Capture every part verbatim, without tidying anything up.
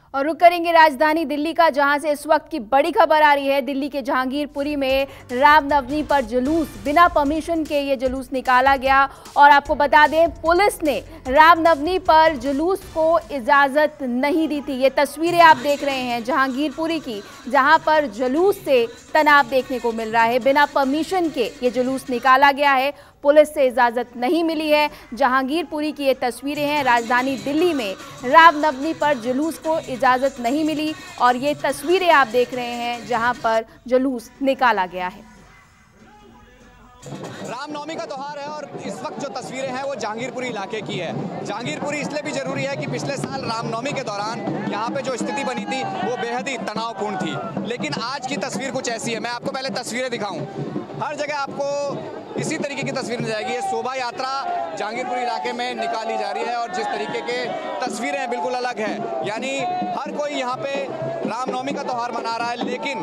और रुक करेंगे राजधानी दिल्ली का, जहां से इस वक्त की बड़ी खबर आ रही है। दिल्ली के जहांगीरपुरी में रामनवमी पर जुलूस, बिना परमिशन के ये जुलूस निकाला गया। और आपको बता दें, पुलिस ने रामनवमी पर जुलूस को इजाजत नहीं दी थी। ये तस्वीरें आप देख रहे हैं जहांगीरपुरी की, जहां पर जुलूस से तनाव देखने को मिल रहा है। बिना परमिशन के ये जुलूस निकाला गया है, पुलिस से इजाजत नहीं मिली है। जहांगीरपुरी की ये तस्वीरें हैं, राजधानी दिल्ली में रामनवमी पर जुलूस को इजाजत नहीं मिली और ये तस्वीरें आप देख रहे हैं जहां पर जुलूस निकाला गया है। रामनवमी का त्यौहार है और इस वक्त जो तस्वीरें हैं वो जहांगीरपुरी इलाके की है। जहांगीरपुरी इसलिए भी जरूरी है कि पिछले साल रामनवमी के दौरान यहाँ पे जो स्थिति बनी थी वो बेहद ही तनावपूर्ण थी, लेकिन आज की तस्वीर कुछ ऐसी है। मैं आपको पहले तस्वीरें दिखाऊं, हर जगह आपको इसी तरीके की तस्वीर मिल जाएगी। ये शोभा यात्रा जहांगीरपुरी इलाके में निकाली जा रही है और जिस तरीके के तस्वीरें बिल्कुल अलग है, यानी हर कोई यहाँ पे रामनवमी का त्यौहार मना रहा है, लेकिन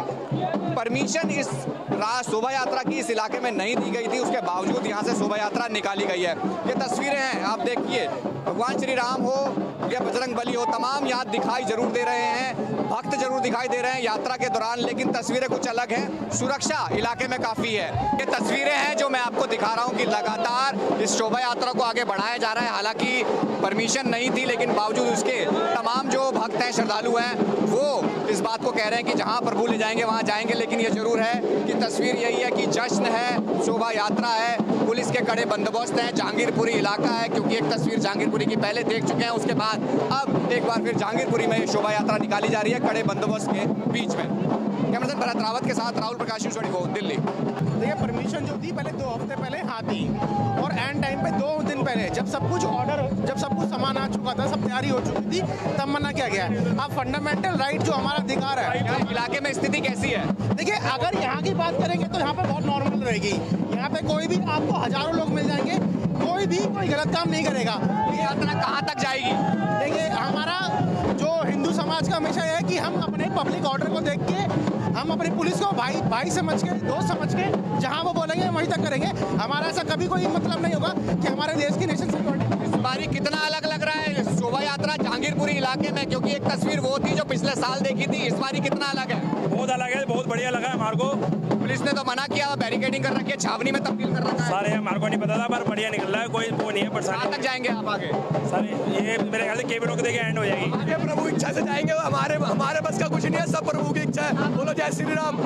परमिशन इस शोभा यात्रा की इस इलाके में नहीं दी गई थी, उसके बावजूद यहाँ से शोभा यात्रा निकाली गई है। ये तस्वीरें हैं, आप देखिए, भगवान श्री राम हो या बजरंग बली हो, तमाम यहाँ दिखाई जरूर दे रहे हैं, भक्त जरूर दिखाई दे रहे हैं यात्रा के दौरान, लेकिन तस्वीरें कुछ अलग हैं। सुरक्षा इलाके में काफ़ी है। ये तस्वीरें हैं जो मैं आपको दिखा रहा हूँ कि लगातार इस शोभा यात्रा को आगे बढ़ाया जा रहा है। हालांकि परमिशन नहीं थी, लेकिन बावजूद उसके तमाम जो भक्त हैं, श्रद्धालु हैं, वो इस बात को कह रहे हैं कि जहाँ प्रभु ले जाएंगे वहाँ जाएंगे। लेकिन ये जरूर है कि तस्वीर यही है कि जश्न है, शोभा यात्रा है, पुलिस के कड़े बंदोबस्त हैं, जहांगीरपुरी इलाका है, क्योंकि एक तस्वीर जहांगीरपुरी की पहले देख चुके हैं, उसके बाद अब एक बार फिर जहांगीरपुरी में शोभा यात्रा निकाली जा रही है कड़े बंदोबस्त के बीच में। कैमरामैन भरत रावत के साथ Rahul Prakash, news twenty four, Delhi. देखिए, परमिशन जो थी पहले दो हफ्ते पहले हाँ थी, और एंड टाइम पे दो दिन पहले जब सब कुछ ऑर्डर, जब सब कुछ सामान आ चुका था, सब तैयारी हो चुकी थी, तब मना किया गया है। अब फंडामेंटल राइट जो हमारा अधिकार है, इलाके में स्थिति कैसी है? देखिए, अगर यहाँ की बात करेंगे तो यहाँ पे बहुत नॉर्मल रहेगी। यहाँ पे कोई भी आपको हजारों लोग मिल जाएंगे, कोई भी कोई गलत काम नहीं करेगा। ये यात्रा कहाँ तक जाएगी? देखिए, हमारा जो हिंदू समाज का हमेशा है कि हम अपने पब्लिक ऑर्डर को देख के, हम अपनी पुलिस को भाई भाई समझ के, दोस्त समझ के, जहां वो बोलेंगे वहीं तक करेंगे। हमारा ऐसा कभी कोई मतलब नहीं होगा कि हमारे देश की नेशन सिक्योरिटी। इस बारी कितना अलग लग रहा है शोभा यात्रा जहांगीरपुरी इलाके में, क्योंकि एक तस्वीर वो थी जो पिछले साल देखी थी, इस बारी कितना अलग है? बहुत अलग है, बहुत बढ़िया लगा है हमारे को। पुलिस ने तो मना किया, बैरिकेडिंग कर रखी है, छावनी में तब्दील कर रखा है। सारे हमारे को नहीं पता था, पर बढ़िया निकल रहा है, कोई वो नहीं है परेशानी। कहाँ तक जाएंगे आप आगे? सारे ये मेरे ख्याल से केबल रोक देके एंड हो जाएगी। आगे प्रभु इच्छा से जाएंगे, हमारे हमारे बस का कुछ नहीं है, सब प्रभु की इच्छा है। बोलो जय श्री राम।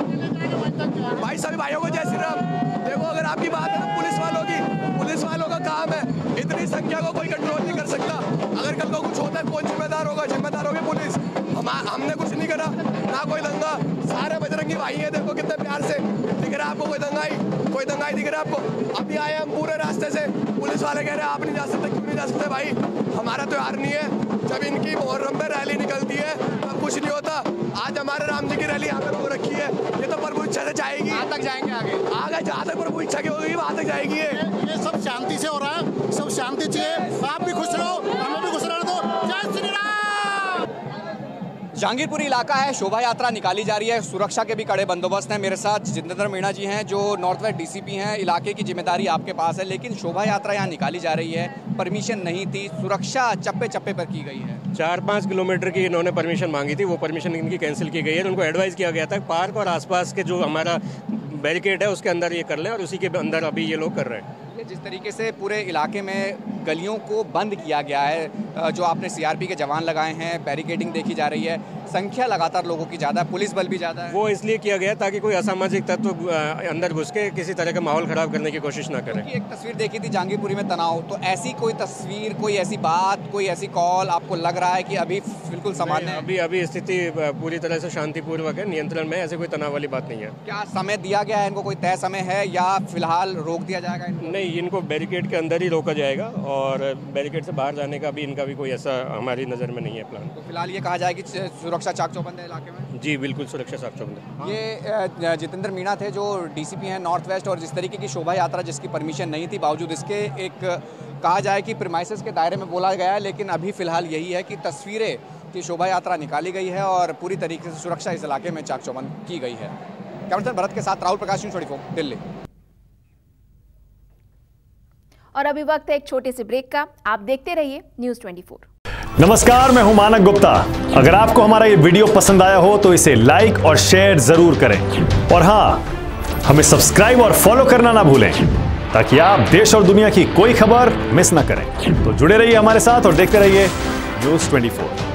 भाई सभी भाइयों को जय श्री राम। देखो, अगर आपकी बात है ना पुलिस वालों की, पुलिस वालों का काम है, इतनी संख्या को कोई कंट्रोल नहीं कर सकता। अगर कल को कुछ होता है कौन जिम्मेदार होगा? जिम्मेदार होगी पुलिस। हम हमने कुछ नहीं करा, ना कोई दंगा, सारे बजरंगी भाई हैं, देखो कितने प्यार से दिख रहा है आपको। कोई दंगाई कोई दंगाई दिख रहा है आपको? अभी आए हम पूरे रास्ते से, पुलिस वाले कह रहे हैं आप नहीं जा सकते। क्यों नहीं जा सकते भाई? हमारा त्योहार नहीं है। जब इनकी मुहर्रम पे रैली निकलती है तब कुछ नहीं होता। आज हमारे राम जी की रैली यहाँ पे हो रखी है, ये तो प्रभु इच्छा से जाएगी। कहाँ तक जाएंगे आगे? आगे जहाँ तक प्रभु इच्छा की होगी वहाँ तक जाएगी। ये ये सब शांति से हो रहा है, सब शांति चाहिए। आप भी खुश रहो, हमें भी खुश रहने दो। जय श्री राम। जहांगीरपुरी इलाका है, शोभा यात्रा निकाली जा रही है, सुरक्षा के भी कड़े बंदोबस्त हैं। मेरे साथ जितेंद्र मीणा जी हैं जो नॉर्थ वेस्ट डीसीपी हैं। इलाके की जिम्मेदारी आपके पास है, लेकिन शोभा यात्रा यहाँ निकाली जा रही है, परमिशन नहीं थी, सुरक्षा चप्पे चप्पे पर की गई है। चार पाँच किलोमीटर की इन्होंने परमिशन मांगी थी, वो परमिशन इनकी कैंसिल की गई है। उनको एडवाइस किया गया था पार्क और आसपास के जो हमारा बैरिकेड है उसके अंदर ये कर लें, और उसी के अंदर अभी ये लोग कर रहे हैं। जिस तरीके से पूरे इलाके में गलियों को बंद किया गया है, जो आपने सीआरपी के जवान लगाए हैं, बैरिकेडिंग देखी जा रही है, संख्या लगातार लोगों की ज़्यादा है, पुलिस बल भी ज़्यादा है। वो इसलिए किया गया ताकि कोई असामाजिक तत्व तो अंदर घुस के किसी तरह का माहौल खराब करने की कोशिश ना करें। एक तस्वीर देखी थी जहांगीरपुरी में तनाव, तो ऐसी कोई तस्वीर, कोई ऐसी बात, कोई ऐसी कॉल आपको लग रहा है कि अभी बिल्कुल सामान्य है? अभी अभी स्थिति पूरी तरह से शांतिपूर्वक है, नियंत्रण में, ऐसे कोई तनाव वाली बात नहीं है। क्या समय दिया गया है इनको? कोई तय समय है या फिलहाल रोक दिया जाएगा इनको? नहीं, इनको बैरिकेड के अंदर ही रोका जाएगा और बैरिकेड से बाहर जाने का भी इनका भी कोई ऐसा हमारी नज़र में नहीं है प्लान। तो फिलहाल ये कहा जाए कि सुरक्षा चाक चौबंद है इलाके में? जी बिल्कुल, सुरक्षा चाक चौबंद है। ये जितेंद्र मीणा थे जो डीसीपी हैं नॉर्थ वेस्ट, और जिस तरीके की शोभा यात्रा जिसकी परमिशन नहीं थी, बावजूद इसके एक कहा जाए कि प्रीमाइसेस के दायरे में बोला गया है, लेकिन अभी फिलहाल यही है कि तस्वीरें की शोभा यात्रा निकाली गई है और पूरी तरीके से सुरक्षा इस इलाके में चाक चौबंद की गई है। कैमरामैन भरत के साथ Rahul Prakash, news twenty four, Delhi. और अभी वक्त है एक छोटे से ब्रेक का, आप देखते रहिए न्यूज़ ट्वेंटी फोर। नमस्कार, मैं हूं मानक गुप्ता। अगर आपको हमारा ये वीडियो पसंद आया हो तो इसे लाइक और शेयर जरूर करें और हां, हमें सब्सक्राइब और फॉलो करना ना भूलें ताकि आप देश और दुनिया की कोई खबर मिस ना करें। तो जुड़े रहिए हमारे साथ और देखते रहिए न्यूज़ चौबीस।